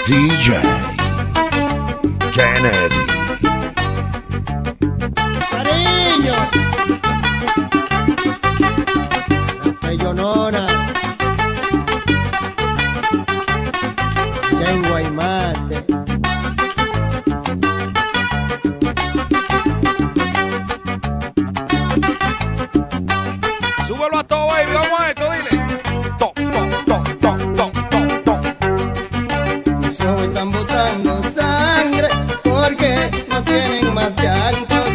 DJ Kennedy. Cariño, la Feyonona, ya en Guaymate. Súbelo a todo, baby, vamos a esto, dile. Tom, tom, tom, tom, tom, tom, tom. Mis ojos están botando sangre porque no tienen más llantos.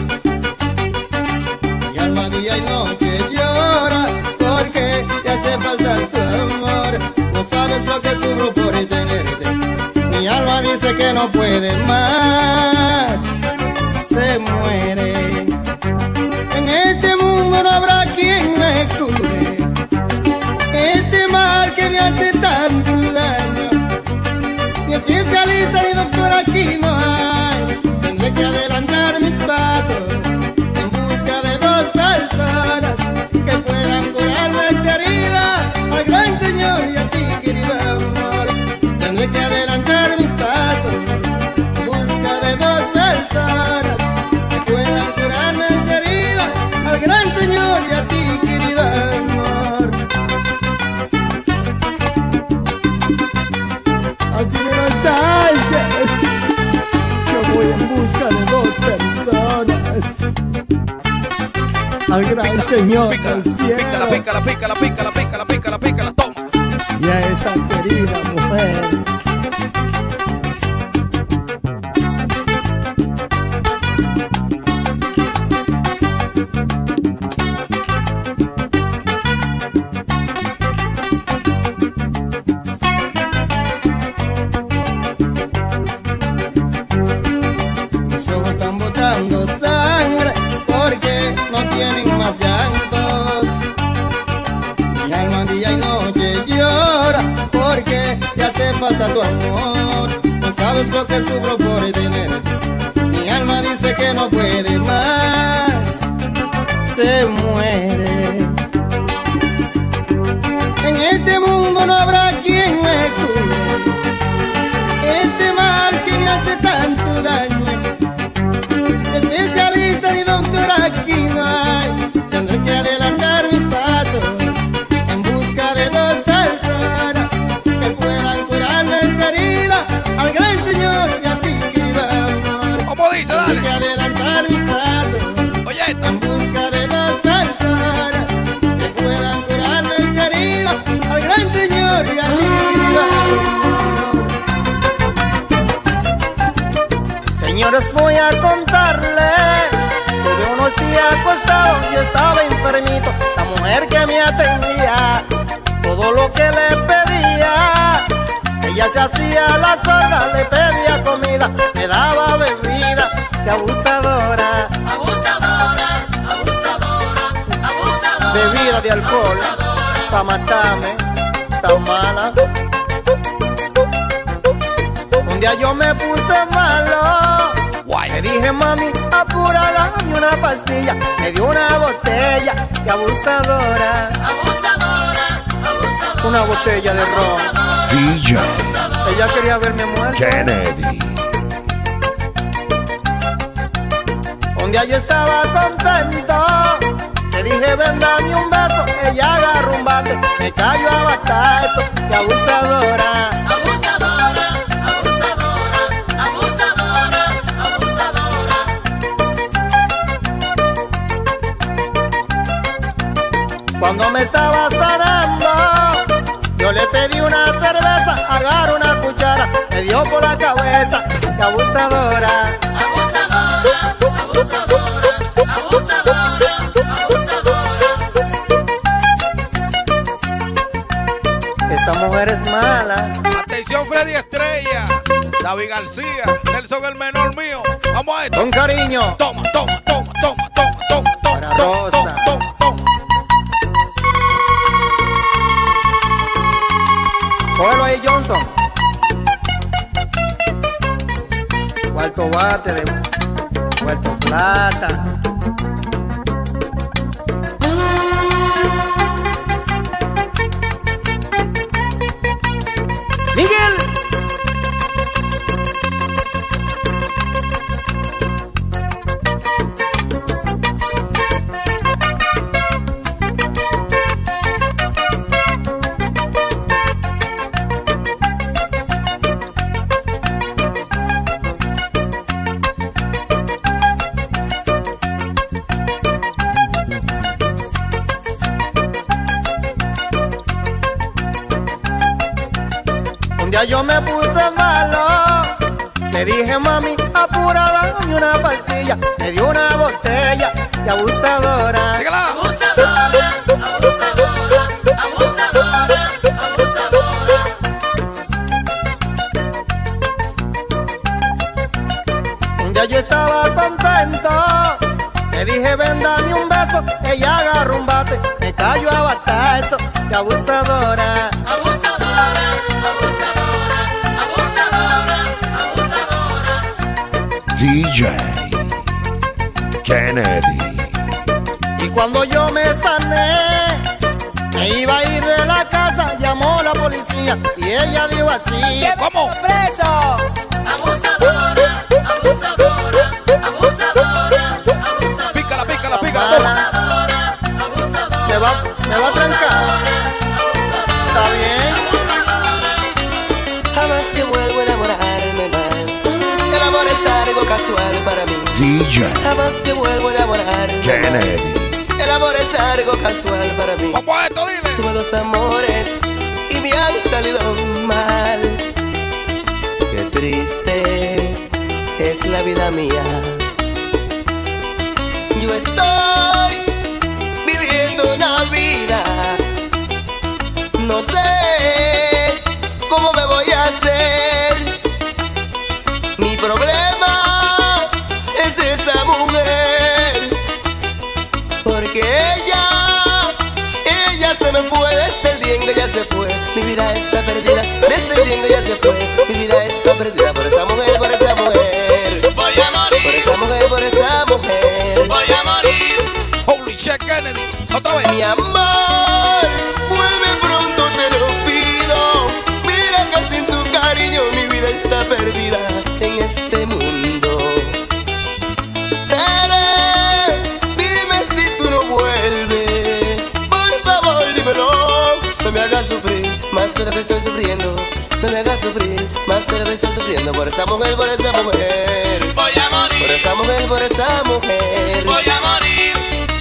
Mi alma día y noche llora porque te hace falta tu amor. No sabes lo que sufro por tenerte. Mi alma dice que no puede más, se muere. En este mundo no habrá quien me cure este mal que me hace tanto daño. Ni especialista ni doctor aquí no hay. Tendré que adelantar mis pasos en busca de dos personas que puedan curarme esta herida. Al gran Señor y a ti, querido amor. Tendré que adelantar mis pasos en busca de dos personas que puedan curarme esta herida. Al gran Señor y a ti, querido amor. Así me lo saltes. Yo voy en busca de dos personas. Al gran Señor del cielo. Pícala, pícala, pícala, pícala, pícala, pícala, toma. Y a esa querida mujer. Mis ojos están botando sangre porque no tienen más llantos. Mi alma día y noche llora porque te hace falta tu amor. No sabes lo que sufro por tenerte. Mi alma dice que no puede más, se muere. En este mundo no habrá quien me cure este mal que me hace tanto daño. Especialista ni doctor aquí no hay. Tendré que adelantar mis pasos en busca de dos personas que puedan curarme esta herida. Al gran Señor y a ti, querido amor. ¿Cómo dice? Tendré que Dale. adelantar mis pasos Oye, esta. en busca de dos personas que puedan curarme esta herida. Al gran Señor y a ti, querido amor. Señores, voy a contarle. Tuve unos días acostado y estaba enfermito. La mujer que me atendía, todo lo que le pedía, ella se hacía la sorda, le pedía comida, me daba bebida. De abusadora, abusadora, abusadora, abusadora. Bebida de alcohol, pa' matarme, tan mala. Un día yo me puse malo. Guay. Le dije, mami, apúrala, dame una pastilla. Me dio una botella de abusadora. Abusadora, abusadora. Una botella de ron. DJ Ella quería verme muerto. Kennedy. Un día yo estaba contento. Le dije, ven, dame un beso. Ella agarró un bate, me cayó a batazos de abusadora. Abusadora, abusadora, abusadora, abusadora. Cuando me estaba sanando, yo le pedí una cerveza, agarró una cuchara, me dio por la cabeza, de abusadora. Abusadora, abusadora, abusadora, abusadora. Esa mujer es mala. Atención, Freddy Estrella, David García, Nelson el menor mío. Vamos a esto. Con cariño. Toma, toma, toma, toma, toma, toma, toma, Para toma, Rosa. toma, toma, toma. Cógelo ahí, Johnson. Cuarto bate de Puerto Plata. Miguel. día yo me puse malo, le dije mami, apura, dame una pastilla. Me dio una botella de abusadora. ¡Síguela! Abusadora, abusadora, abusadora, abusadora. Un día yo estaba contento, le dije ven dame un beso. Ella agarró un bate, me cayó a batazo de abusadora. Abusadora, abusadora, abusadora, abusadora. DJ Kennedy. Y cuando yo me sané, me iba a ir de la casa, llamó la policía y ella dijo así: ¿Cómo? ¡Preso! Abusadora, abusadora, abusadora, abusadora. Pícala, pícala, pícala. Abusadora, abusadora. Me va a trancar. ¿Está bien? Jamás yo vuelvo a enamorarme más. El amor es algo casual para mí. DJ Jamás yo vuelvo a enamorarme Kennedy. más. El amor es algo casual para mí. Vamos a esto, dile. Tuve dos amores y me han salido mal. Qué triste es la vida mía. Yo estoy viviendo una vida, no sé cómo me voy a hacer. Mi problema es esa mujer, porque ella se me fue desde el día en que ella se fue. Mi vida está perdida desde el día en que ella se fue. Mi vida está perdida por esa mujer, por esa mujer. Voy a morir, Por esa mujer, por esa mujer. voy a morir. Holy shit, Kennedy. Otra vez. Mi amor, vuelve pronto, te lo pido. Mira que sin tu cariño mi vida está perdida en este mundo. Tere, dime si tú no vuelves. Por favor, dímelo. No me hagas sufrir más de lo que estoy sufriendo. No me hagas sufrir más de lo que estoy sufriendo. Por esa mujer, por esa mujer. Voy a morir, Por esa mujer, por esa mujer. voy a morir.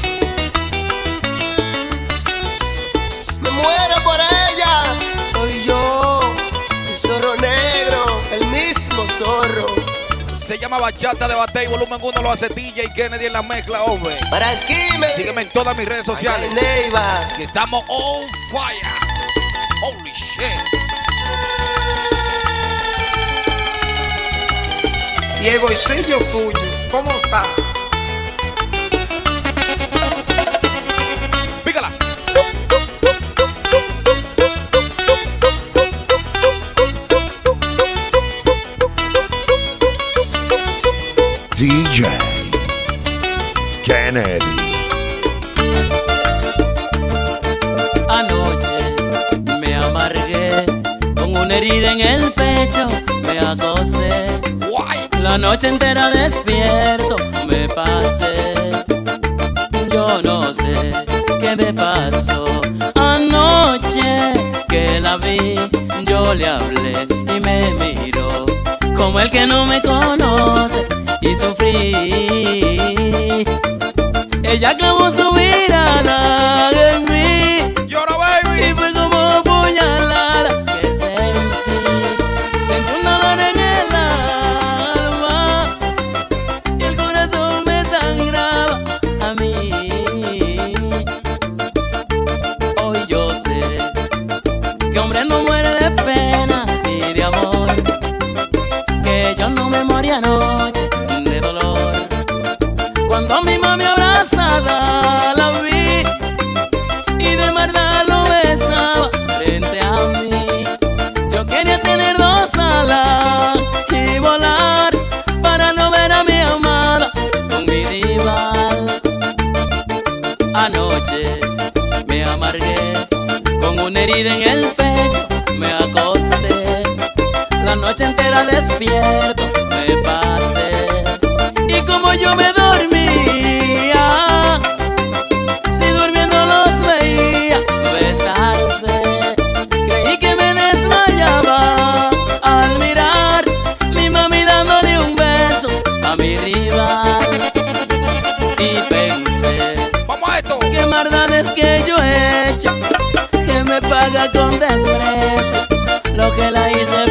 Me muero por ella. Soy yo, el zorro negro, el mismo zorro. Se llama Bachata de Batey, volumen 1, lo hace DJ Kennedy en la mezcla, hombre. Para aquí me Sígueme en todas mis redes sociales. Neiva. Que estamos on fire. Holy shit. Y el bolsillo tuyo, ¿cómo está? Pícala. DJ Kennedy. Anoche me amargué con una herida en el pecho, me acosté. Guay. La noche entera despierto me pasé. Yo no sé qué me pasó. Anoche que la vi, yo le hablé y me miró como el que no me conoce y sufrí. Ella clavó su mirada en mí. Llora, baby. Y fue como puñalada que sentí. Sentí un dolor en el alma y el corazón me sangraba a mí. Hoy yo sé que hombre no muere de pena ni de amor, que yo no me morí anoche de dolor. Cuando mi mami abrazada la vi y de verdad lo besaba frente a mí, yo quería tener dos alas y volar para no ver a mi amada con mi rival. Anoche me amargué con una herida en el pecho, me acosté. La noche entera despierto me pasé. Y como yo me dormía, si durmiendo los veía besarse, creí que me desmayaba al mirar mi mami dándole un beso a mi rival. Y pensé, Vamos a esto. qué maldades que yo he hecho, que me paga con desprecio lo que la hice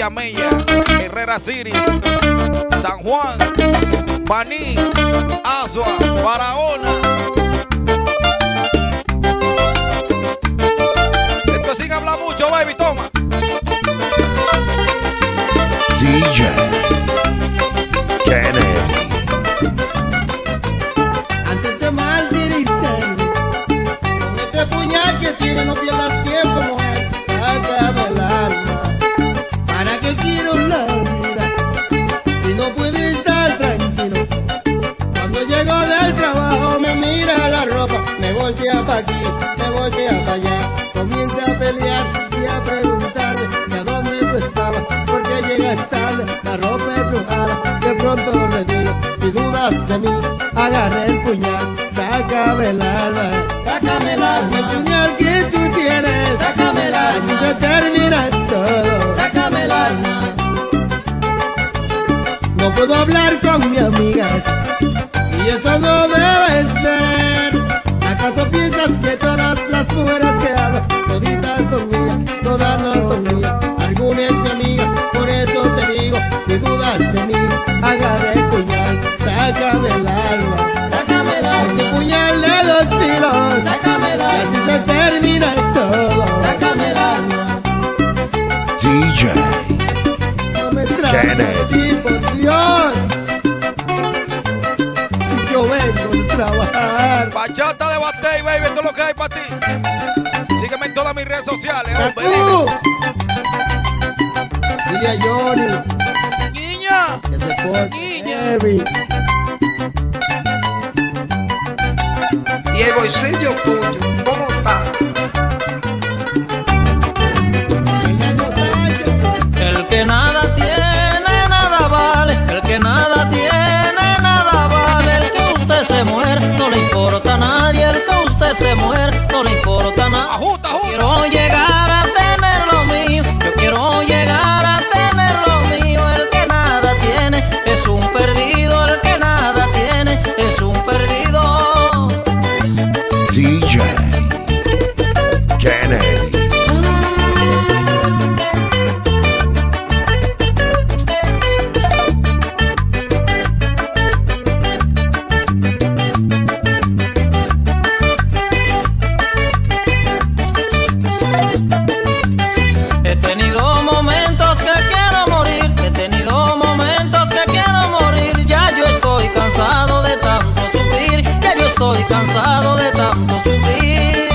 Villamella, Herrera City, San Juan, Baní, Azua, Barahona. Esto sin hablar mucho, baby, toma. DJ Kennedy. Antes de maldirigirme, con este puñal que tiene no pierdas tiempo, mujer. Sácame el alma. ¿Para qué quiero la vida si no puedo estar tranquilo? Cuando llego del trabajo me mira la ropa, me voltea pa' aquí, me voltea pa' allá. Comienza a pelear y a preguntarme que a dónde tú estabas, por qué llegas tarde, la ropa estrujada. De pronto le digo, si dudas de mí, agarré el puñal, sácame el alma. Sácame el alma. El puñal que tú tienes, sácame el alma. Así se termina todo, sácame el alma. No puedo hablar con mis amigas y eso no debe ser. ¿Acaso piensas que todas las mujeres que hablan, toditas son mías, todas no son mías? Alguna es mi amiga, por eso te digo, si dudas de mí, agarra el puñal, sácame el alma. Sácame el alma. Con tu puñal de los filos, sácame el alma. Y así se termina todo, sácame el alma. DJ No me trates así, por Dios. Si yo vengo a trabajar. Bachata de Batey, baby, esto es lo que hay para ti. Sígueme en todas mis redes sociales, hombre. Dile a Johnny Niña, que se porte Niña. heavy. Y el bolsillo tuyo, ¿cómo está? El que nada tiene, nada vale. El que nada tiene, nada vale. El que usted se muere, no le importa a nadie. El que usted se muere, no le importa a nadie. Ajusta, ajusta. Quiero llegar a tener lo mío. Yo quiero llegar a tener lo mío. El que nada tiene es un perdido. El que nada tiene es un perdido. DJ Kennedy. He tenido momentos que quiero morir, he tenido momentos que quiero morir. Ya yo estoy cansado de tanto sufrir, ya yo estoy cansado de tanto sufrir.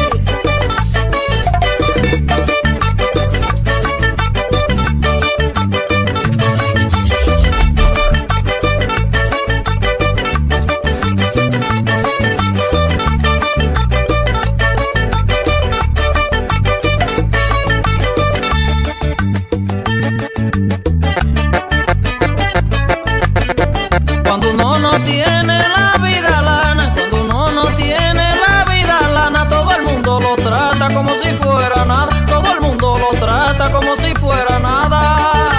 Cuando uno no tiene la vida lana, cuando uno no tiene la vida lana, todo el mundo lo trata como si fuera nada, todo el mundo lo trata como si fuera nada.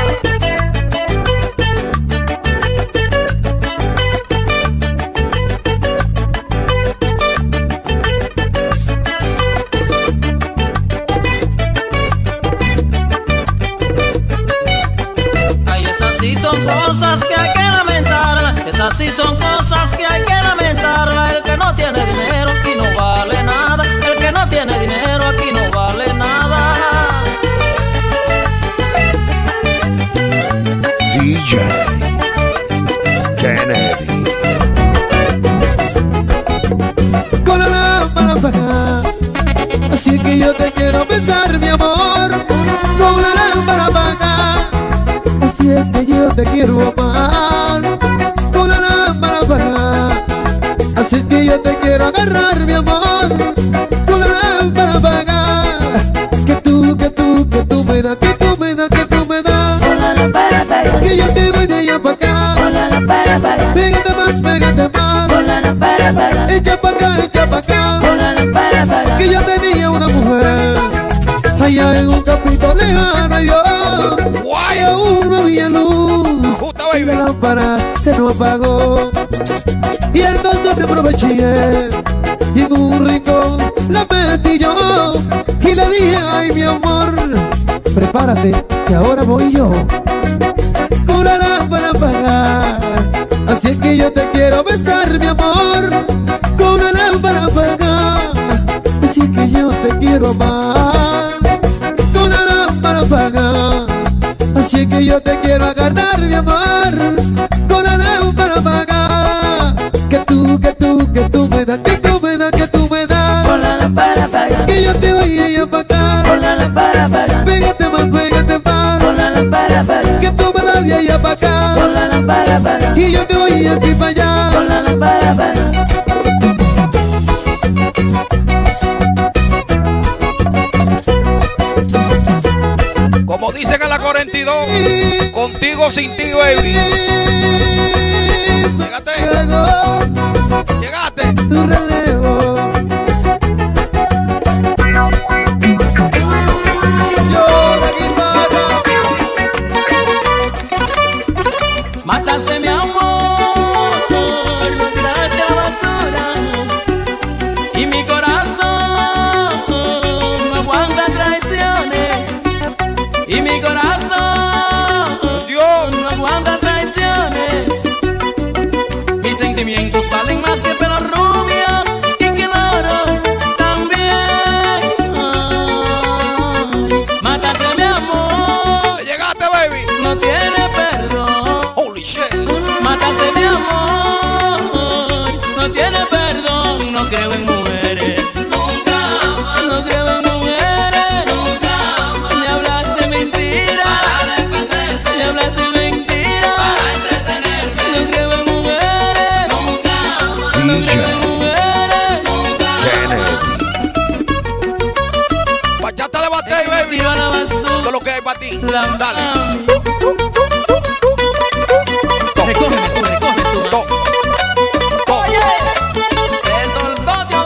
Ay, esas sí son cosas que hay que lamentarlas, esas sí son cosas que hay que lamentarlas. El que no tiene dinero aquí no vale nada, el que no tiene dinero aquí no vale nada. DJ Kennedy. Con la lámpara apagada, así que yo te quiero besar, mi amor. Con la lámpara apagada, así es que yo te quiero amar. Con la lámpara apagada, así es que yo te quiero agarrar, mi amor. Con la lámpara apagada, que tú me das, que tú me das, que tú me das. Con la lámpara apagada, Que yo te doy de allá para acá. con la lámpara apagada, Pégate más, pégate más. con la lámpara apagada, Echa pa' acá, echa pa' acá. con la lámpara apagada. Que yo tenía una mujer allá en un campito lejano, y yo Guay. aún no había luz. Ajusta, Y la baby. lámpara se nos apagó. Y entonces me aproveché y en un rincón la metí yo y le dije, ay mi amor, prepárate, que ahora voy yo. Con una lámpara apagada, así es que yo te quiero besar, mi amor. Con una lámpara apagada, así es que yo te quiero amar. Con una lámpara apagada, así es que yo te quiero agarrar, mi amor. Con una lámpara apagada, que tú me das, que tú me das, que tú me das. Con la lámpara apagada, Que yo te voy a ir pa' acá. con la lámpara apagada, Pégate más, con la lámpara apagada, que tú me das de allá pa' acá. con la lámpara apagada, Y yo te voy a aquí pa' allá. con la lámpara apagada. Como dicen en la 42, contigo o sin ti, baby. Llegaste, llegaste. Tu relevo. Yo la guitarra. Mataste mi amor, lo tiraste a la basura. Y mi corazón no aguanta traiciones. Y mi corazón Dios. no aguanta traiciones. Mis sentimientos valen más que pelo rubio y que el oro también. Ay, mataste mi amor, ¿Le llegaste, baby? no tiene perdón. Holy shit. Mataste mi amor, no tiene perdón. No creo en mujeres, nunca más. No creo en mujeres, nunca más. Me hablaste mentira para defenderte. Me hablaste mentira para entretenerme. No creo en mujeres, nunca más. No creo en mujeres, nunca Kenneth. Bachata de batey, más. baby. Tiro a la basura. Todo lo que hay para ti. La Dale. Recógeme tú, To. To. Oye, se soltó Dios.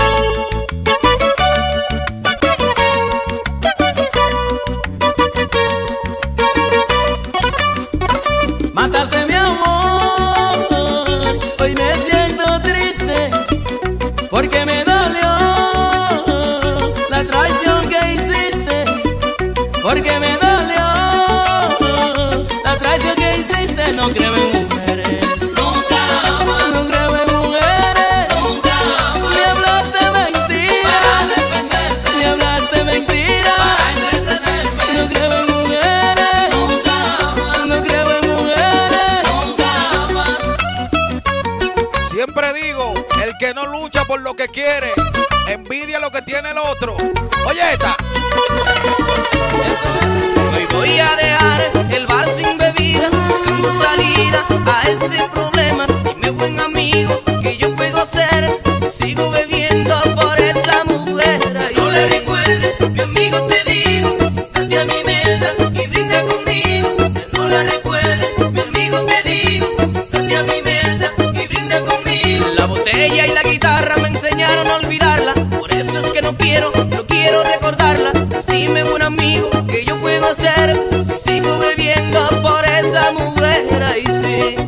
Mataste mi amor, hoy me siento triste porque me dolió la traición que hiciste, porque me dolió la traición que hiciste. No creo en mujeres, nunca más. No creo en mujeres, nunca más. Me hablaste mentira para defenderte. Me hablaste mentira para entretenerme. No creo en mujeres, nunca más. No creo en mujeres, nunca más. Siempre digo, el que no lucha por lo que quiere, envidia lo que tiene el otro. Oye esta. Hoy voy a dejar el bar sin bebida, buscando salida a este problema. Dime, buen amigo, ¿qué yo puedo hacer si sigo bebiendo por esa mujer? No le recuerdes, mi amigo, te digo, siéntate a mi mesa y brinda conmigo. No la recuerdes, mi amigo, te digo, siéntate a mi mesa y brinda conmigo. La botella y la guitarra me enseñaron a olvidarla, por eso es que no quiero recordarla. Dime, buen amigo, ¿qué yo puedo hacer si sigo bebiendo por esa mujer? Ay, sí.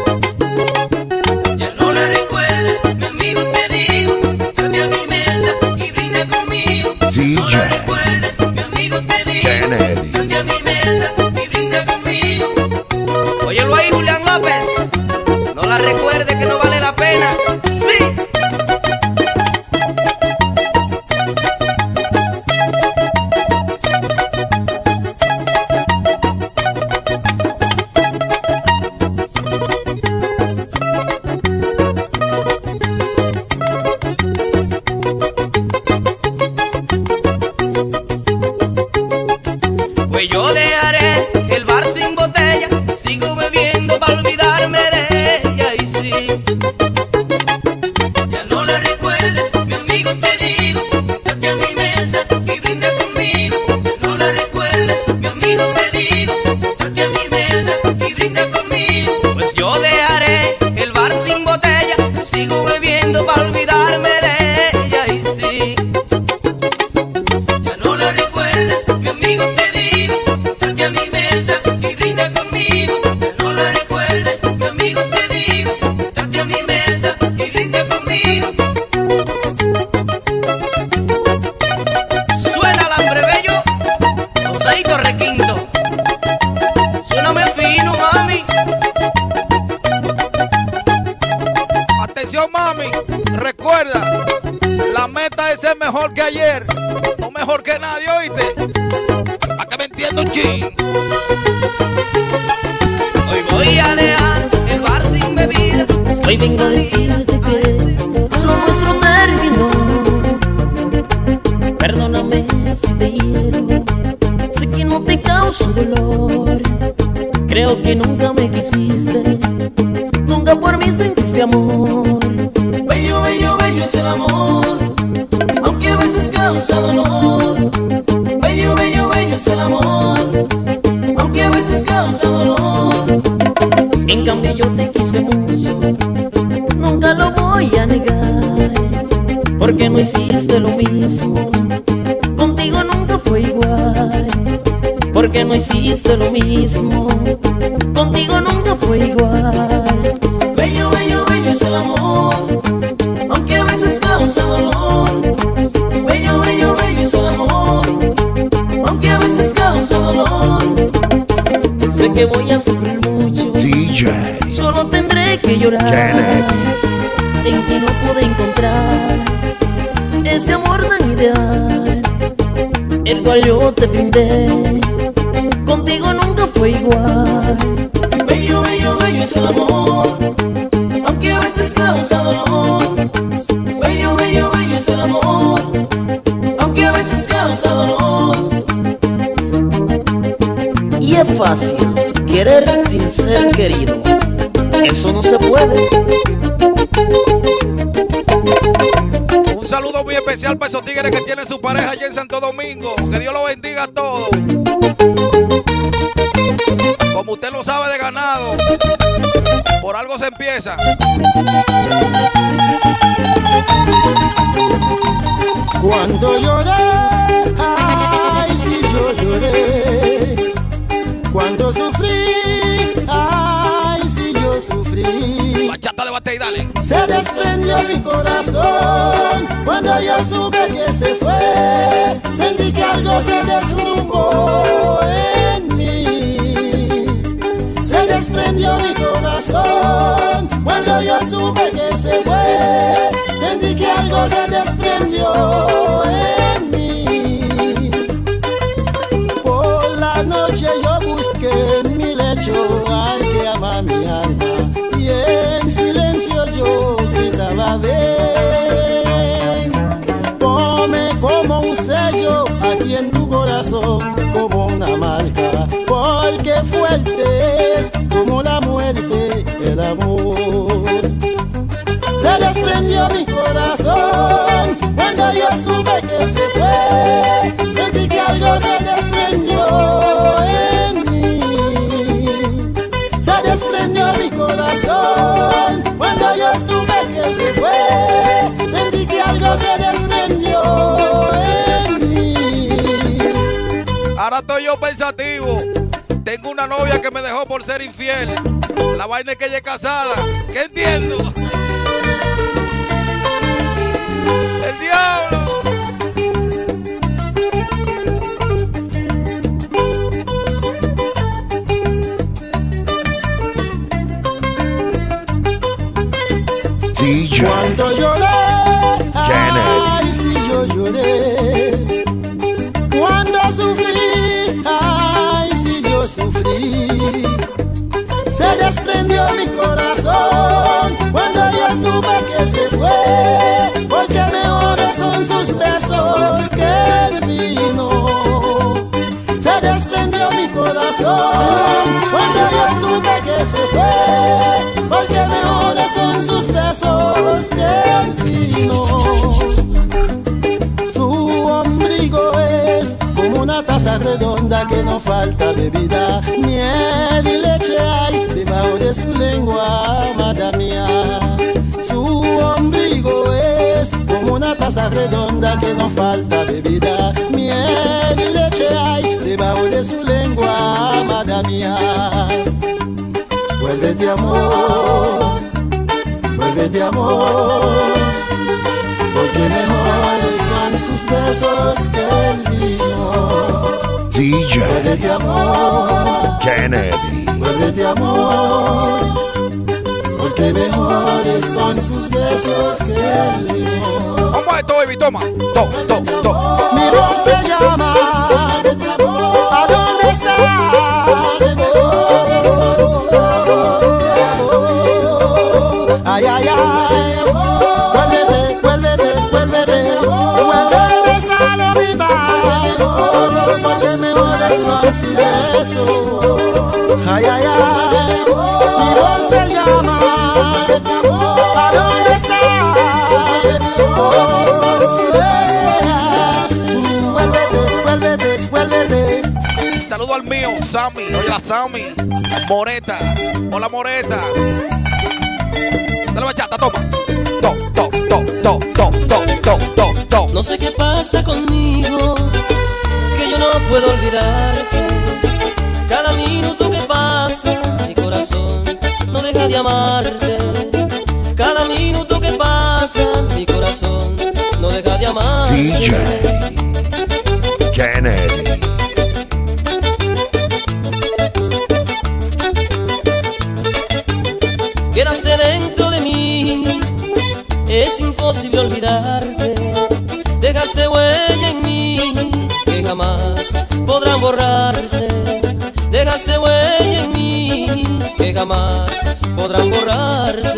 Ya no la recuerdes, mi amigo, te digo, siéntate a mi mesa y brinda conmigo. No la DJ recuerdes, mi amigo, te digo, Kennedy. siéntate a mi mesa y brinda conmigo. Óyelo ahí, Julián López. No la recuerdes, que no vale la pena. Sí. es mejor que ayer, no mejor que nadie, ¿oíste? Para que me entienda un chin. Hoy voy a dejar el bar sin bebida. Hoy vengo a decirte que lo nuestro terminó. Perdóname si te hiero, sé que no te causo dolor. Creo que nunca me quisiste, nunca por mí sentiste amor. Bello, bello, bello es el amor, aunque a veces causa dolor. Bello, bello, bello es el amor, aunque a veces causa dolor. En cambio yo te quise mucho, nunca lo voy a negar, porque no hiciste lo mismo, contigo nunca fue igual. Porque no hiciste lo mismo, contigo nunca fue igual. Bello, bello, bello es el amor, aunque a veces causa dolor. Bello, bello, bello es el amor, aunque a veces causa dolor. Sé que voy a sufrir mucho, DJ solo tendré que llorar. Kennedy. En que no pude encontrar ese amor tan ideal, el cual yo te brindé, contigo nunca fue igual. Bello, bello, bello es el amor, aunque a veces causa dolor. Bello, bello, bello es el amor, aunque a veces causa dolor. Y es fácil querer sin ser querido, eso no se puede. Un saludo muy especial para esos tigres que tienen su pareja allá en Santo Domingo. Que Dios los bendiga a todos. Como usted lo sabe de ganado, por algo se empieza. Cuando lloré, ay, si yo lloré. Cuando sufrí, ay, si yo sufrí. Bachata de bate y dale. Se desprendió mi corazón cuando yo supe que se fue. Sentí que algo se desrumbó en mí. Se desprendió mi corazón cuando yo supe que se fue. Sentí que algo se desprendió en mí. Por la noche yo busqué en mi lecho al que ama mi alma, y en silencio yo gritaba: ven, ponme como un sello aquí en tu corazón, como una marca, porque fuerte es como la muerte el amor. Se desprendió mi corazón cuando yo supe que se fue. Sentí que algo se desprendió en mí. Se desprendió mi corazón cuando yo supe que se fue. Sentí que algo se desprendió en mí. Ahora estoy yo pensativo. Tengo una novia que me dejó por ser infiel. La vaina es que ella es casada. ¿Qué entiendo? ¡El diablo! DJ Cuando lloré, ay, si yo lloré. Cuando sufrí, ay, si yo sufrí. Se desprendió mi corazón cuando yo supe que se fue, porque mejores son sus besos que el vino. Se desprendió mi corazón cuando yo supe que se fue, porque mejores son sus besos que el vino. Su ombligo es como una taza redonda que no falta bebida, miel y leche hay debajo de su lengua, amada mía. Su ombligo es como una taza redonda que no falta bebida, miel y leche hay debajo de su lengua, amada mía. Vuélvete amor, vuélvete amor, porque mejores son sus besos que el vino. DJ Vuélvete amor, Kennedy. vuélvete amor, porque que mejores son sus besos que el limón. Vamos a esto, baby, toma. Mi voz se llama, ¿a dónde está? Ay, ay, ay, vuélvete, vuélvete, salomita, porque mejores son sus besos. Ay, ay, ay, mi voz se llama, ¿a dónde está? Vuélvete. Saludo al mío, Sammy. Oye, la Sammy. Moreta. Hola, Moreta. Dale bachata, toma. To. No sé qué pasa conmigo, que yo no puedo olvidarte. Cada minuto que pasa, mi corazón no deja de amarte. Cada minuto que pasa, mi corazón no deja de amarte. DJ Kennedy. Quedaste dentro de mí, es imposible olvidarte. Dejaste huella en mí, que jamás podrán borrarse. Dejaste huella en mí, que jamás podrán borrarse.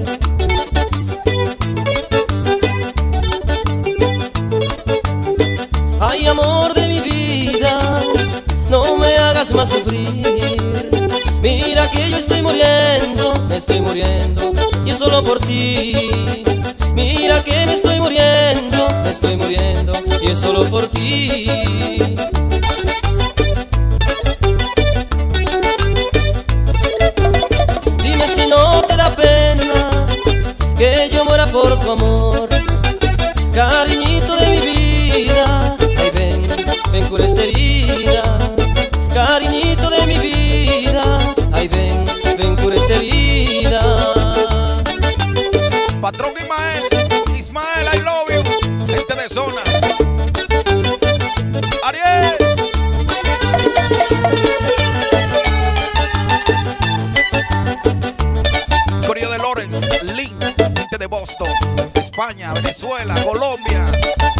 Ay, amor de mi vida, no me hagas más sufrir. Mira que yo estoy muriendo, me estoy muriendo, y es solo por ti. Mira que me estoy muriendo, y es solo por ti. Dime si no te da pena que yo muera por tu amor, cariñito de mi vida. Ay, ven cura esta herida, cariñito de mi vida. Ay, ven cura esta herida. Patrón Ismael, I love you. Gente de zona. Ariel. Corillo de Lawrence, Lynn, gente de Boston, España, Venezuela, Colombia.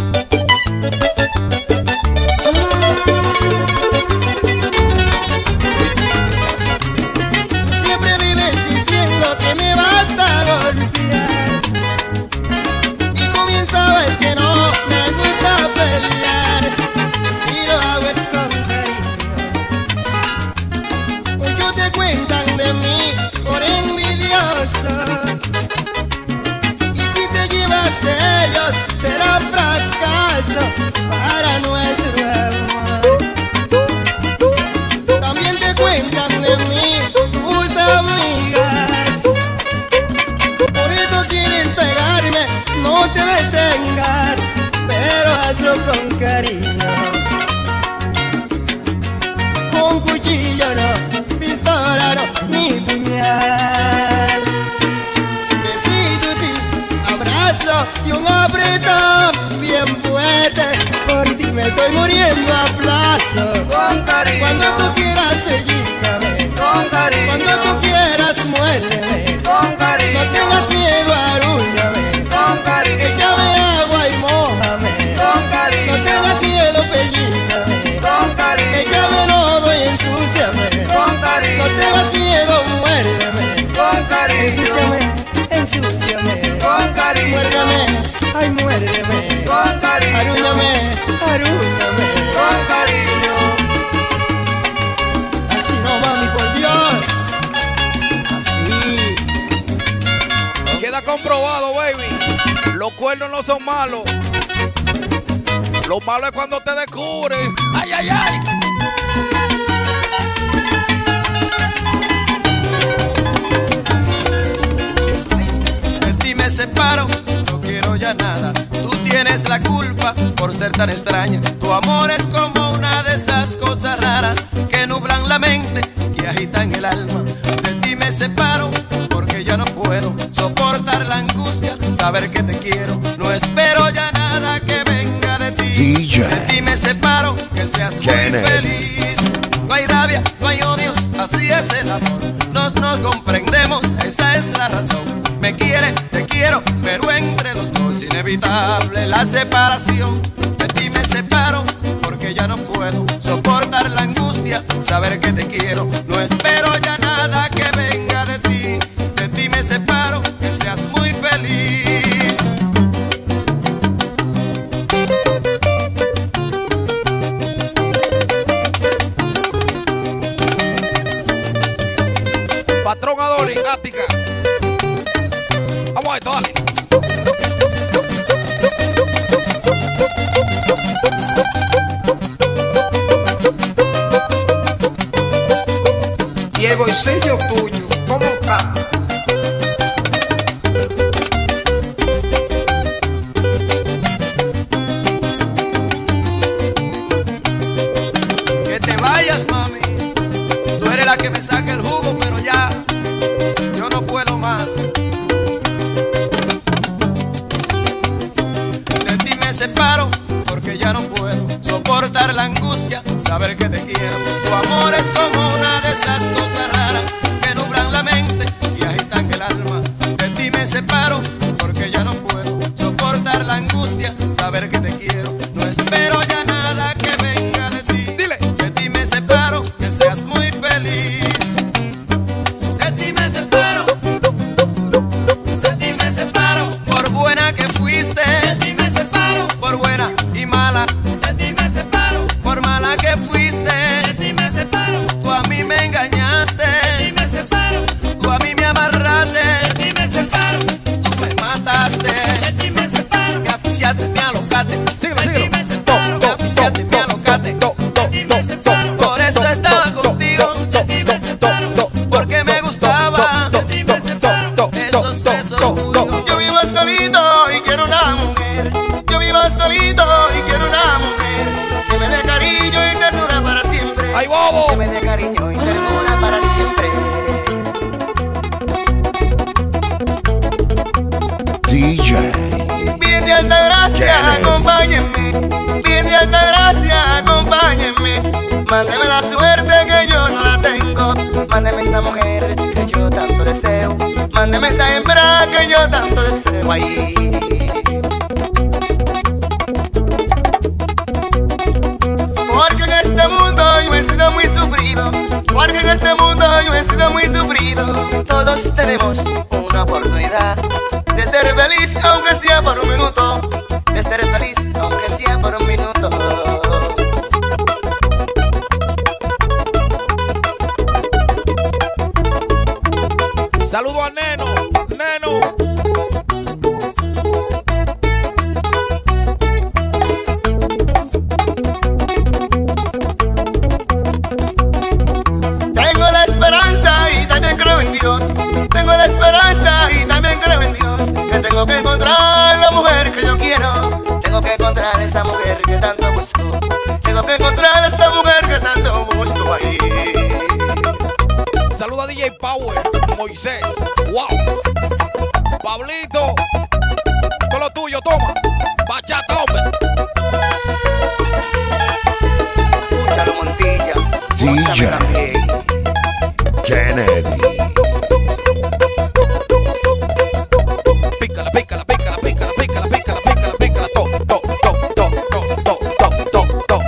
Siempre vives diciendo que me vas a golpear, y comienza a ver que no me gusta pelear, y lo hago es con cariño. Muchos te cuentan de mí por envidioso, y si te llevas de ellos será fracaso para nuestro amor. También te cuentan de mí tus amigas, por eso quieres pegarme, no te detengas, pero hazlo con cariño. Con cuchillo no, pistola no, ni puñal. Besito sí, abrazo y un apretón bien fuerte, por ti me estoy muriendo a plazo. Con cariño, Cuando tú quieras pellizcame, con cariño, cuando tú quieras muérdeme, con cariño, no tengas miedo, arúllame, con cariño, échame agua y mójame, con no cariño, tengas miedo, pellízcame, con cariño, échame lodo y ensúciame, con no cariño, tengas miedo, muérdeme, con cariño, ensúciame, con cariño, muérdeme, ay muérdeme, con cariño, arúllame, con cariño. así no mami, por Dios, así. Queda comprobado, baby. Los cuernos no son malos. Lo malo es cuando te descubren. ¡Ay, ay, ay! De ti me separo, no quiero ya nada. Tú tienes la culpa por ser tan extraña. Tu amor es como una de esas cosas raras que nublan la mente, que agitan el alma. De ti me separo porque ya no puedo soportar la angustia, saber que te quiero. No espero ya nada que venga de ti. DJ De ti me separo, que seas muy Kennedy. feliz. No hay rabia, no hay odios, así es el amor. Nos comprendemos, esa es la razón. Me quiere, te quiero, pero entre los dos inevitable la separación. De ti me separo porque ya no puedo soportar la angustia, saber que te quiero. No espero ya nada que venga de ti. De ti me separo, que seas muy feliz. Patrón Adonis, Ática. Vamos a esto, dale. Y el bolsillo tuyo, ¿cómo está? Que te vayas, mami. Tú eres la que me saca el jugo, pero ya yo no puedo más. De ti me separo porque ya no puedo soportar la angustia, saber que te quiero. Tu amor es como una de esas cosas raras que nublan la mente y agitan el alma. De ti me separo porque ya no puedo soportar la angustia, saber que te quiero. No espero ya nada que venga de ti. Dile. De ti me separo, que seas muy feliz. De ti me separo. De ti me separo. Por buena que fuiste. De ti me separo. Por buena y mala. De ti me separo. Por mala que fuiste. De ti me separo. Tú a mí me engañaste. De ti me separo. Tú a mí me amarraste. De ti me separo. Tú me mataste. De ti me separo. Me asfixiaste, me alocaste. Síguelo, De ti síguelo. me separo. Me asfixiaste, me alocaste. De ti me separo. Por eso estaba contigo. De ti me separo. Porque me gustaba. De ti me separo. Esos besos tuyos. Yo vivo solito y quiero una mujer. Yo vivo solito y quiero una mujer que me dé cariño y ternura para siempre. ¡Ay, bobo! Que me dé cariño y ternura para siempre. DJ. Bien de alta gracia, acompáñenme. Bien de alta gracia, acompáñenme. Mándeme la suerte que yo no la tengo. Mándeme esa mujer que yo tanto deseo. Mándeme esa hembra que yo tanto deseo ahí. Porque en este mundo yo he sido muy sufrido. Porque en este mundo yo he sido muy sufrido. Todos tenemos una oportunidad de ser feliz aunque sea por un minuto. De ser feliz aunque sea por un minuto. Saludo a Neno. Neno. Tengo la esperanza y también creo en Dios. Tengo la esperanza y también creo en Dios. Que tengo que encontrar la mujer que yo quiero. Tengo que encontrar esa mujer que tanto busco. Tengo que encontrar esa mujer que tanto busco ahí. Saludo a DJ Power. Moisés. Wow. Pablito. Todo lo tuyo, toma. Bachata, hombre. Escúchalo, Montilla. DJ. Kennedy. Pícala, pícala, pícala, pícala, pícala, pícala, pícala, pícala. To, to, to, to, to, to, to, to,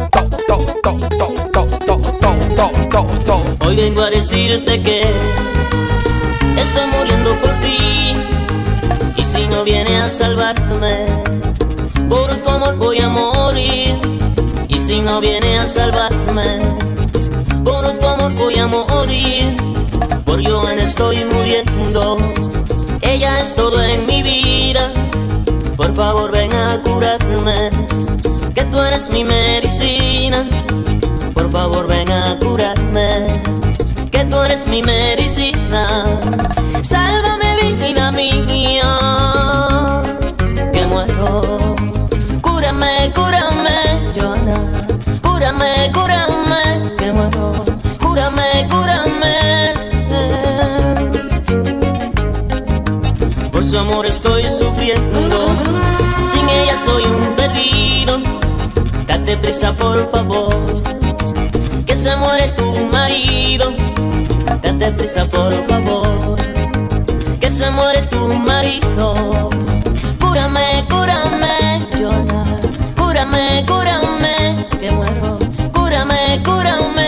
Hoy vengo a decirte que estoy muriendo por ti. Y si no vienes a salvarme, por tu amor voy a morir. Y si no vienes a salvarme, por tu amor voy a morir. Por Joan estoy muriendo. Ella es todo en mi vida. Por favor ven a curarme, que tú eres mi medicina. Por favor ven a curarme, que tú eres mi medicina. Sálvame, vida mía, que muero. Cúrame, cúrame, Joana. Cúrame, cúrame, que muero. Cúrame, cúrame. Por su amor estoy sufriendo. Sin ella soy un perdido. Date prisa, por favor, que que se muere tu marido, date prisa por favor, que se muere tu marido. Cúrame, cúrame, Jonah, cúrame, cúrame, que muero, cúrame, cúrame.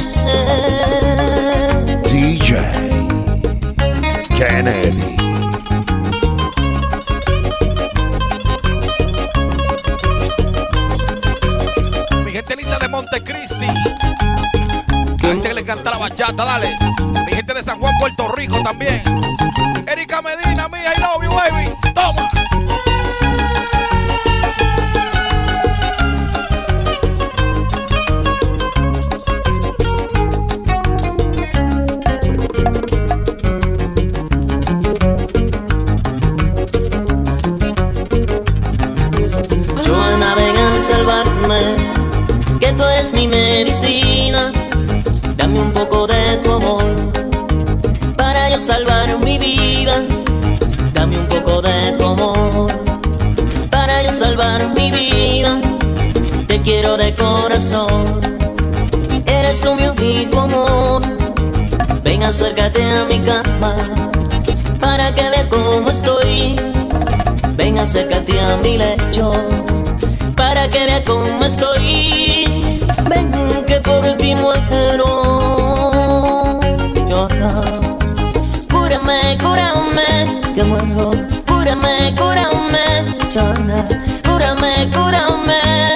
DJ Kennedy. Mi gente linda de Montecristi, la gente que le canta la bachata, dale. Mi gente de San Juan, Puerto Rico también. Erika Medina, mía, I love you, baby. Toma. Joana, ven a salvarme, que tú eres mi medicina. Dame un poco de tu amor para yo salvar mi vida. Dame un poco de tu amor para yo salvar mi vida. Te quiero de corazón, eres tú mi único amor. Ven, acércate a mi cama para que veas cómo estoy. Ven, acércate a mi lecho para que veas cómo estoy. Ven, que por ti muero. Llora. Cúrame, cúrame, que muero. Cúrame, cúrame, llora. Cúrame, cúrame.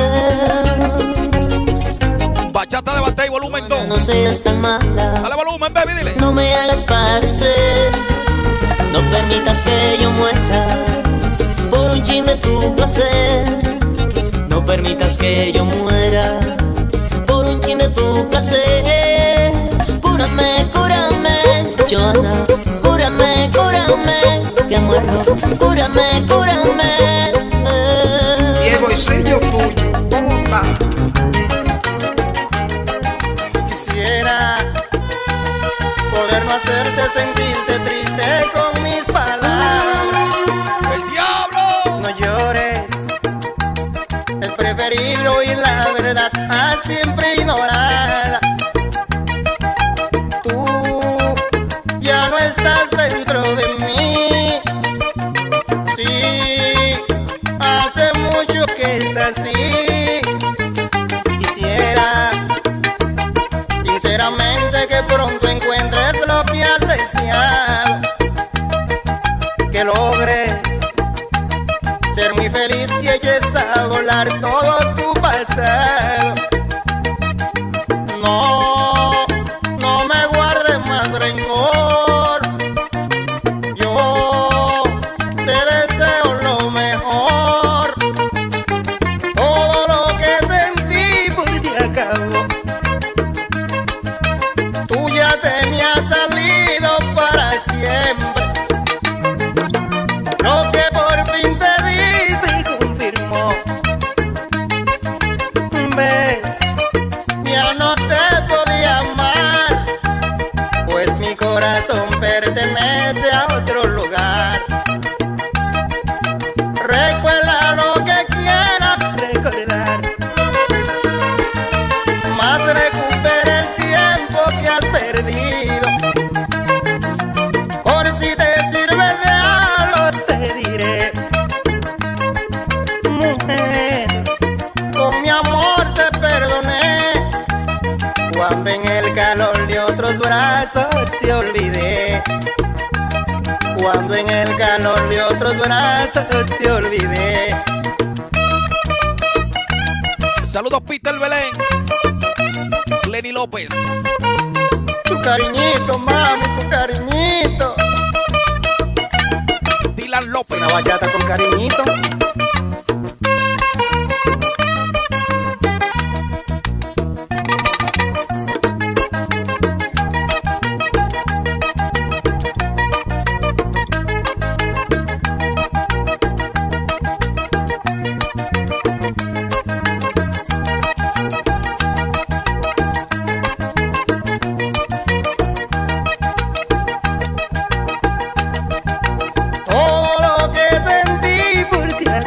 Bachata de Batey, volumen 2. No seas tan mala. Dale volumen, baby, dile. No me hagas padecer. No permitas que yo muera por un chin de tu placer. No permitas que yo muera por un chin de tu placer. Cúrame, cúrame, Joana. Cúrame, cúrame, que muero. Cúrame, cúrame. Y el bolsillo tuyo, ¿cómo está? Quisiera poder no hacerte sentirte triste con mis palabras. ¡El diablo! No llores, es preferible oír la verdad a siempre ignorarla. Tú ya no estás dentro de mí. Sí, hace mucho que es así. Quisiera sinceramente que pronto encuentres lo que has deseado, que logres ser muy feliz y eches a volar todo tu pasado. No, no me guardes más rencor. Yo te deseo lo mejor. Todo lo que sentí por ti acabó. Tú ya tenías salido para siempre. Lo que por fin te di se confirmó. Ves, ya no te podía amar, pues mi corazón pertenece a otro lugar. Recuerda lo que quieras recordar, más recupera el tiempo que has perdido. Por si te sirve de algo te diré, mujer, con mi amor te perdoné, cuando en el calor de otros brazos te olvidé. Cuando en el calor de otros brazos te olvidé. Saludos, Peter Belén. Lenny López. Tu cariñito, mami, tu cariñito. Dylan López. Una bachata con cariñito. Todo lo que sentí por ti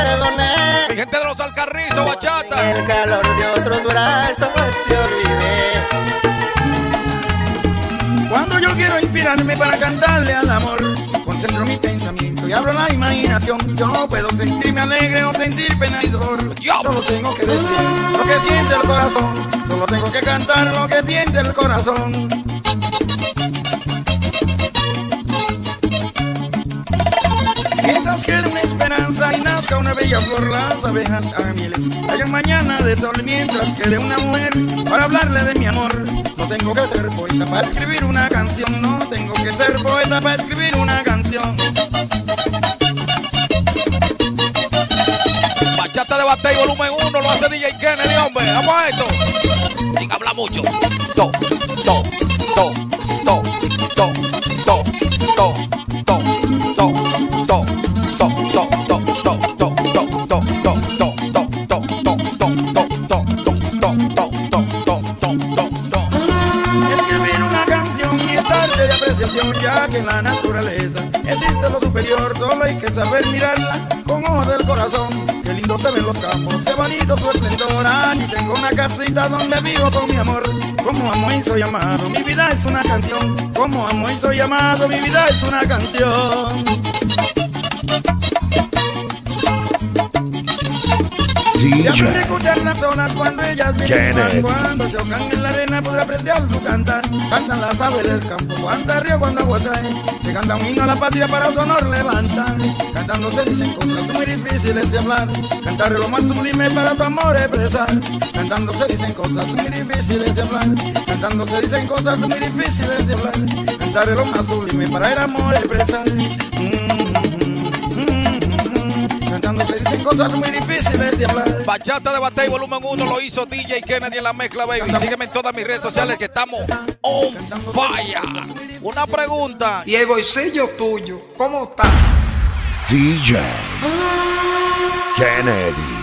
perdoné. Mi gente de los Alcarrizos, bachata. En el calor de otros brazos te olvidé. Cuando yo quiero inspirarme para cantarle al amor, concentro mi pensamiento y abro la imaginación. Yo no puedo sentirme alegre o sentir pena y dolor. Solo tengo que decir lo que siente el corazón. Solo tengo que cantar lo que siente el corazón. Mientras quiero una esperanza y nazca una bella flor, las abejas hagan mieles, hayan mañana de sol. Mientras quiere una mujer para hablarle de mi amor, no tengo que ser poeta para escribir una canción. No tengo que ser poeta para escribir una canción. Bachata de Batey, volumen 1, lo hace DJ Kennedy, hombre. Vamos a esto. Sin hablar mucho. To, to, to, to, to, to, to, to, to, to. Escribir una canción y es arte de apreciación, ya que en la naturaleza existe lo superior. Solo hay que saber mirarla con ojos del corazón. Qué lindo se ven los campos, qué bonito su esplendor. Aquí tengo una casita donde vivo con mi amor. Como amo y soy amado, mi vida es una canción. Como amo y soy amado, mi vida es una canción. Y aprendí a escuchar las olas cuando ellas vienen. Cuando chocan en la arena podré apreciar su cantar. Cantan las aves del campo, canta río cuando agua trae. Se canta un himno a la patria para su honor levantar. Cantando se dicen cosas muy difíciles de hablar. Cantar lo más sublime para tu amor expresar. Cantando se dicen cosas muy difíciles de hablar. Cantando se dicen cosas muy difíciles de hablar. Cantar lo más sublime para el amor expresar. Cantando se dicen cosas muy difíciles de hablar. Bachata de Batey, volumen 1, lo hizo DJ Kennedy en la mezcla, baby. Sígueme en todas mis redes sociales que estamos on fire. Una pregunta. Y el bolsillo tuyo, ¿cómo está? DJ Kennedy.